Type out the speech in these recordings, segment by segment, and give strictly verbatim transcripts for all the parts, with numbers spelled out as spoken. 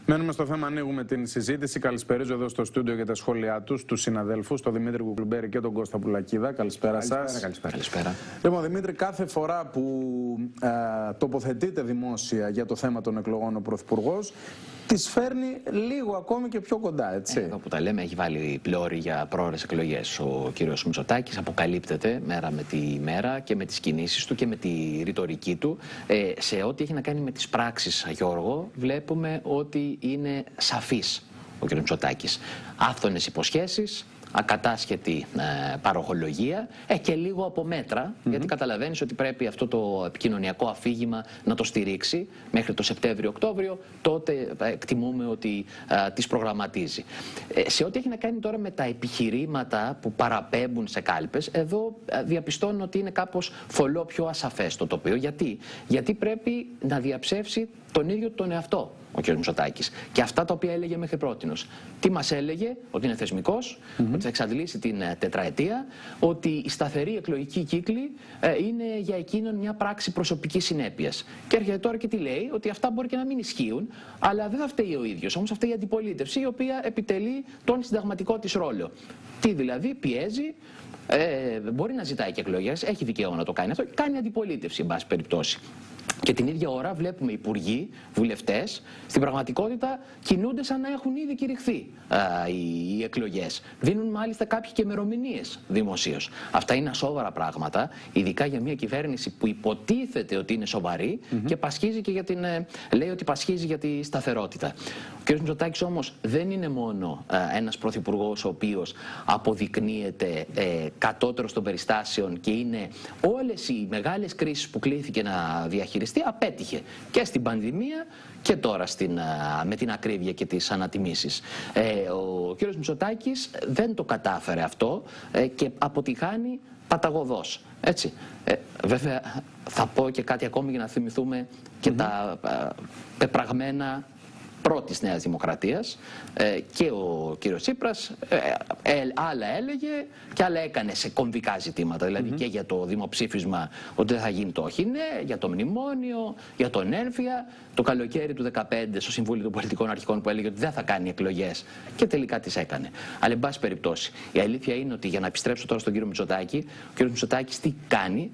Μένουμε στο θέμα, ανοίγουμε την συζήτηση. Καλησπέριζω εδώ στο στούντιο για τα σχόλιά του, του συναδέλφου, τον Δημήτρη Κουκλουμπέρη και τον Κώστα Πουλακίδα. Καλησπέρα σας. Καλησπέρα, καλησπέρα. Λοιπόν, Δημήτρη, κάθε φορά που ε, τοποθετείται δημόσια για το θέμα των εκλογών ο Πρωθυπουργός, τις φέρνει λίγο ακόμη και πιο κοντά, έτσι. Εδώ που τα λέμε, έχει βάλει πλώρη για πρόορες εκλογές ο κύριος Μητσοτάκης. Αποκαλύπτεται μέρα με τη μέρα και με τις κινήσεις του και με τη ρητορική του. Ε, σε ό,τι έχει να κάνει με τις πράξεις, Γιώργο, βλέπουμε ότι είναι σαφής ο κύριος Μητσοτάκης. Άφθονες υποσχέσεις, ακατάσχετη ε, παροχολογία ε, και λίγο από μέτρα, mm-hmm. γιατί καταλαβαίνεις ότι πρέπει αυτό το επικοινωνιακό αφήγημα να το στηρίξει μέχρι το Σεπτέμβριο-Οκτώβριο, τότε ε, εκτιμούμε ότι ε, τις προγραμματίζει. Ε, σε ό,τι έχει να κάνει τώρα με τα επιχειρήματα που παραπέμπουν σε κάλπες, εδώ ε, διαπιστώνω ότι είναι κάπως φωλό πιο ασαφές το τοπίο. Γιατί? Γιατί πρέπει να διαψεύσει τον ίδιο τον εαυτό ο κ. Μητσοτάκης. Και αυτά τα οποία έλεγε μέχρι πρότινος. Τι μας έλεγε? Ότι είναι θεσμικός, mm-hmm. ότι θα εξαντλήσει την ε, τετραετία, ότι η σταθερή εκλογική κύκλη ε, είναι για εκείνον μια πράξη προσωπικής συνέπειας. Και έρχεται τώρα και τι λέει? Ότι αυτά μπορεί και να μην ισχύουν, αλλά δεν θα φταίει ο ίδιος. Όμως θα φταίει η αντιπολίτευση, η οποία επιτελεί τον συνταγματικό της ρόλο. Τι δηλαδή? Πιέζει. Ε, μπορεί να ζητάει και εκλογές, έχει δικαίωμα να το κάνει αυτό, κάνει αντιπολίτευση, εν πάση περιπτώσει. Και την ίδια ώρα βλέπουμε υπουργοί, βουλευτές, στην πραγματικότητα κινούνται σαν να έχουν ήδη κηρυχθεί α, οι, οι εκλογές. Δίνουν μάλιστα κάποιες και ημερομηνίες δημοσίως. Αυτά είναι ασόβαρα πράγματα, ειδικά για μια κυβέρνηση που υποτίθεται ότι είναι σοβαρή mm-hmm. και πασχίζει και για την, λέει ότι πασχίζει για τη σταθερότητα. Ο κ. Μητσοτάκης όμως δεν είναι μόνο α, ένας πρωθυπουργός ο οποίος αποδεικνύεται ε, κατώτερος των περιστάσεων και είναι όλες οι μεγάλες κρίσεις που κλήθηκε να διαχειριστεί, απέτυχε και στην πανδημία και τώρα στην, με την ακρίβεια και τις ανατιμήσεις. Ε, ο κ. Μητσοτάκης δεν το κατάφερε αυτό ε, και αποτυχάνει παταγωδώς. Έτσι. Ε, βέβαια θα πω και κάτι ακόμη για να θυμηθούμε και mm-hmm. τα ε, πεπραγμένα πρώτης Νέας Δημοκρατίας ε, και ο κύριος Τσίπρας ε, ε, άλλα έλεγε και άλλα έκανε σε κομβικά ζητήματα, δηλαδή mm-hmm. και για το δημοψήφισμα ότι δεν θα γίνει το όχι ναι, για το μνημόνιο, για τον έμφυα, το καλοκαίρι του δεκαπέντε στο Συμβούλιο των Πολιτικών Αρχικών που έλεγε ότι δεν θα κάνει εκλογές και τελικά τις έκανε. Αλλά εν πάση περιπτώσει, η αλήθεια είναι ότι, για να επιστρέψω τώρα στον κύριο Μητσοτάκη, ο κύριος Μητσοτάκης τι κάνει?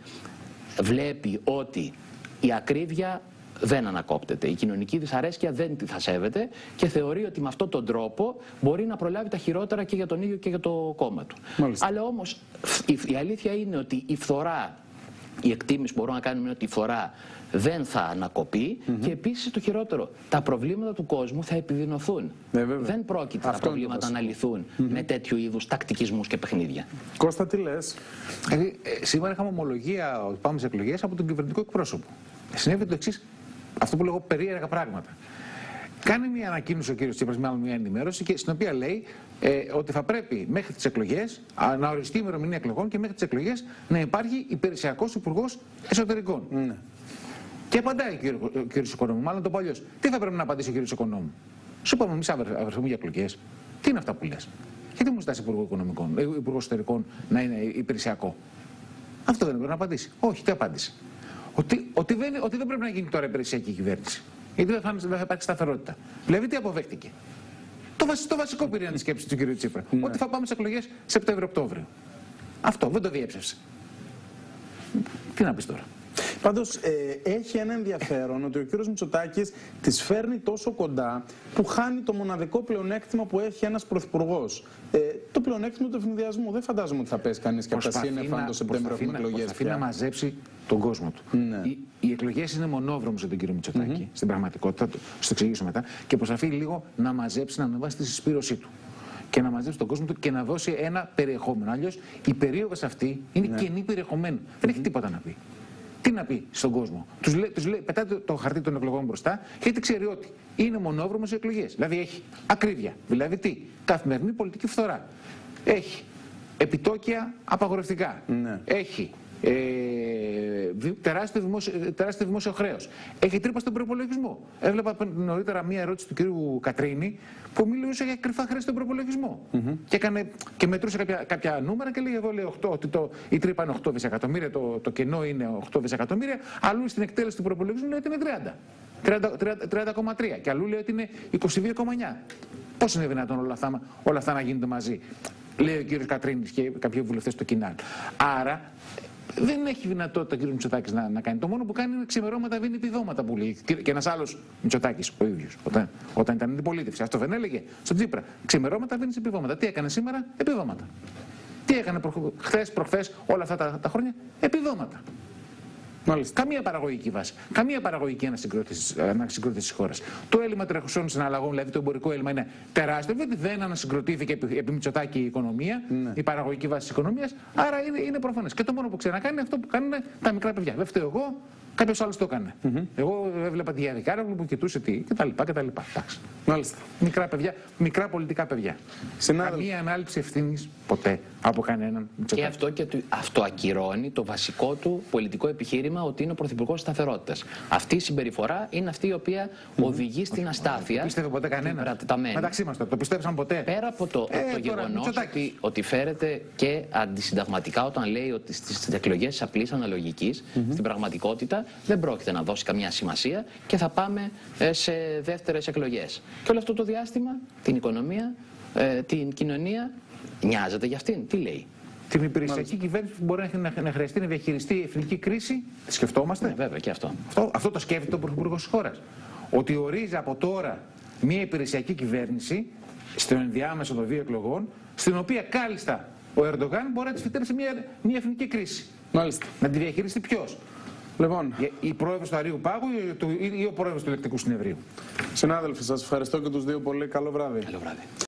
Βλέπει ότι η ακρίβεια δεν ανακόπτεται. Η κοινωνική δυσαρέσκεια δεν τη θα σέβεται και θεωρεί ότι με αυτόν τον τρόπο μπορεί να προλάβει τα χειρότερα και για τον ίδιο και για το κόμμα του. Μάλιστα. Αλλά όμως η, η αλήθεια είναι ότι η φθορά, η εκτίμηση που μπορούμε να κάνουμε είναι ότι η φθορά δεν θα ανακοπεί mm-hmm. και επίσης το χειρότερο, τα προβλήματα του κόσμου θα επιδεινωθούν. Ε, δεν πρόκειται τα προβλήματα να λυθούν mm-hmm. με τέτοιου είδους τακτικισμούς και παιχνίδια. Κώστα, τι λες? Δηλαδή, ε, σήμερα είχαμε ομολογία ότι πάμε σε εκλογές από τον κυβερνητικό εκπρόσωπο. Συνέβη το εξής, αυτό που λέγω περίεργα πράγματα. Κάνει μια ανακοίνωση ο κύριος Τσίπρας, μάλλον μια ενημέρωση, και στην οποία λέει ε, ότι θα πρέπει μέχρι τις εκλογές να οριστεί η ημερομηνία εκλογών και μέχρι τις εκλογές να υπάρχει υπηρεσιακός υπουργός εσωτερικών. Mm. Και απαντάει ο κύριος, ο κύριος Οικονόμου, μάλλον το παλιός. Τι θα πρέπει να απαντήσει ο κύριος Οικονόμου? Σου είπαμε εμείς αδερφούμε για εκλογές. Τι είναι αυτά που λες? Γιατί μου ζητάς υπουργό οικονομικών, υπουργό εσωτερικών να είναι υπηρεσιακό? Αυτό δεν πρέπει να απαντήσει. Όχι, τι απάντησε? Ότι, ότι, δεν, ότι δεν πρέπει να γίνει τώρα υπηρεσιακή κυβέρνηση. Γιατί δεν θα, δεν θα υπάρξει σταθερότητα. Δηλαδή, τι αποδέχτηκε? Το, βασι, το βασικό πυρήνα τη σκέψη του κ. Τσίπρα. Ναι. Ότι θα πάμε σε εκλογές Σεπτέμβριο-Οκτώβριο. Αυτό δεν το διέψευσε. Τι να πει τώρα? Πάντως ε, έχει ένα ενδιαφέρον ότι ο κύριος Μητσοτάκης τις φέρνει τόσο κοντά που χάνει το μοναδικό πλεονέκτημα που έχει ένας πρωθυπουργός. Ε, το πλεονέκτημα του ευνηδιασμού. Δεν φαντάζομαι ότι θα πέσει κανείς και από τα σύννεφα αν το Σεπτέμβριο έχουμε εκλογές. Προσπαθεί να μαζέψει τον κόσμο του. Ναι. Οι, οι εκλογές είναι μονόδρομος για τον κύριο Μητσοτάκη, mm-hmm. στην πραγματικότητα, το, στο εξηγήσω μετά, και προσπαθεί λίγο να μαζέψει, να ανεβάσει τη συσπήρωσή του. Και να μαζέψει τον κόσμο του και να δώσει ένα περιεχόμενο. Αλλιώς η περίοδος αυτή είναι ναι. κενή περιεχομένου. Mm-hmm. Δεν έχει τίποτα να πει. Τι να πει στον κόσμο? Τους λέει, τους λέει, πετάτε το χαρτί των εκλογών μπροστά, γιατί ξέρει ότι είναι μονόδρομος οι εκλογές. Δηλαδή έχει ακρίβεια. Δηλαδή τι? Καθημερινή πολιτική φθορά. Έχει επιτόκια απαγορευτικά. Ναι. Έχει ε, τεράστιο, δημόσιο, τεράστιο δημόσιο χρέος. Έχει τρύπα στον προϋπολογισμό. Έβλεπα νωρίτερα μία ερώτηση του κ. Κατρίνη που μιλούσε για κρυφά χρέη στον προϋπολογισμό. Mm-hmm. και, έκανε, και μετρούσε κάποια, κάποια νούμερα και λέγε: εδώ λέει οκτώ, ότι το, η τρύπα είναι οκτώ δισεκατομμύρια, το, το κενό είναι οκτώ δισεκατομμύρια. Αλλού στην εκτέλεση του προϋπολογισμού λέει ότι είναι τριάντα. τριάντα κόμμα τρία και αλλού λέει ότι είναι είκοσι δύο κόμμα εννιά. Πώς είναι δυνατόν όλα αυτά, όλα αυτά να γίνονται μαζί, λέει ο κύριος Κατρίνης και κάποιοι βουλευτές στο κοινάλ. Άρα δεν έχει δυνατότητα ο κύριος Μητσοτάκης να, να κάνει. Το μόνο που κάνει είναι ξημερώματα δίνει επιδόματα που λέει. Και ένας άλλος Μητσοτάκης ο ίδιος, όταν, όταν ήταν αντιπολίτευση. Αυτό δεν έλεγε στον Τσίπρα. Ξημερώματα δίνει επιδόματα. Τι έκανε σήμερα? Επιδόματα. Τι έκανε χθες, προχθές, όλα αυτά τα, τα χρόνια? Επιδόματα. Μάλιστα. Καμία παραγωγική βάση. Καμία παραγωγική ανασυγκρότηση της χώρας. Το έλλειμμα τρεχουσών συναλλαγών, δηλαδή το εμπορικό έλλειμμα, είναι τεράστιο. Γιατί δεν ανασυγκροτήθηκε επί, επί Μητσοτάκη η οικονομία, ναι. η παραγωγική βάση της οικονομίας. Άρα είναι, είναι προφανές. Και το μόνο που ξέρει να κάνει είναι αυτό που κάνουν τα μικρά παιδιά. Δεν φταίω εγώ, κάποιος άλλος το έκανε. Mm-hmm. Εγώ έβλεπα τη Γιάννη που κοιτούσε τι κτλ. κτλ. Μάλιστα. Μικρά παιδιά, μικρά πολιτικά παιδιά. Συνάδελφοι. Καμία ανάληψη ευθύνης ποτέ από κανέναν Μητσοτάκη. Και αυτό, και αυτό ακυρώνει το βασικό του πολιτικό επιχείρημα ότι είναι ο πρωθυπουργός της σταθερότητας. Αυτή η συμπεριφορά είναι αυτή η οποία mm-hmm. οδηγεί στην αστάθεια. Το πίστευε ποτέ κανένα? Μεταξύ μας το πίστεψαν ποτέ? Πέρα από το, ε, το γεγονός ότι, ότι φέρεται και αντισυνταγματικά όταν λέει ότι στις εκλογές της απλής αναλογικής, mm-hmm. στην πραγματικότητα δεν πρόκειται να δώσει καμιά σημασία και θα πάμε ε, σε δεύτερες εκλογές. Και όλο αυτό το διάστημα την οικονομία, ε, την κοινωνία νοιάζεται για αυτήν. Τι λέει? Την υπηρεσιακή κυβέρνηση που μπορεί να, να χρειαστεί να διαχειριστεί η εθνική κρίση, τη σκεφτόμαστε. Ναι, βέβαια και αυτό. αυτό. Αυτό το σκέφτεται ο Πρωθυπουργός της χώρας. Ότι ορίζει από τώρα μια υπηρεσιακή κυβέρνηση στον ενδιάμεσο των δύο εκλογών, στην οποία κάλλιστα ο Ερντογάν μπορεί να τη φυτέψει μια, μια εθνική κρίση. Μάλιστα. Να τη διαχειριστεί ποιος? Λοιπόν. Η πρόεδρος του Αρείου Πάγου ή ο πρόεδρος του Ελεκτικού Συνεδρίου? Συνάδελφοι, σας ευχαριστώ και τους δύο πολύ. Καλό βράδυ. Καλό βράδυ.